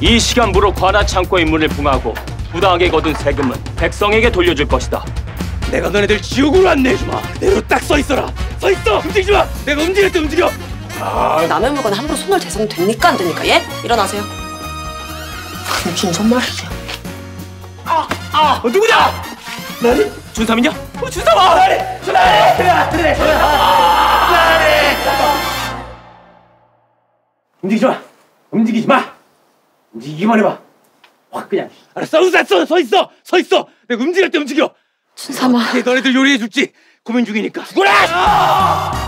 이 시간부로 관아 창고의 문을 봉하고 부당하게 거둔 세금은 백성에게 돌려줄 것이다. 내가 너네들 지옥으로 안내해주마. 그대로 딱 서있어라. 서있어. 움직이지 마. 내가 움직일 때 움직여. 남의 물건에 함부로 손을 대서면 됩니까 안 됩니까? 예? 일어나세요. 무슨 손말이세요? 누구냐? 나니? 준삼이냐? 준삼아! 나니! 움직이지 마. 움직이지 마. 움직이기만 해봐. 확 그냥. 알았어. 서있어. 서있어. 내가 움직일 때 움직여. 준삼아. 너네들 요리해줄지 고민 중이니까. 죽어라!